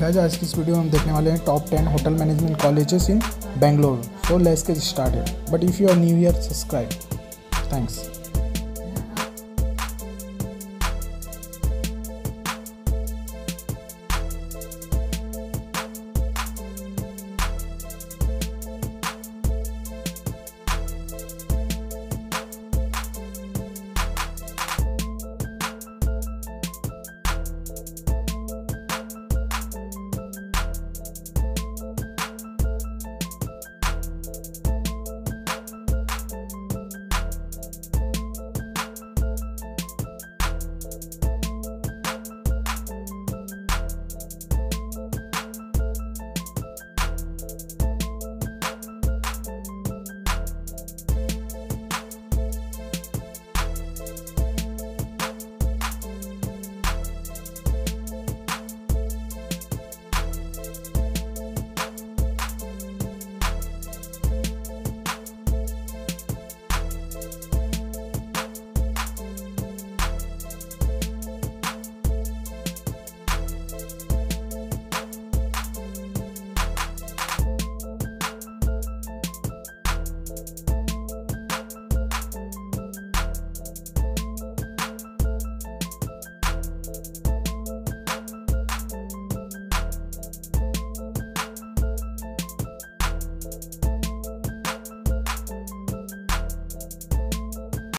Guys आज की इस वीडियो में हम देखने वाले हैं top 10 hotel management colleges in Bangalore. So let's get started. But if you are new here, subscribe. Thanks.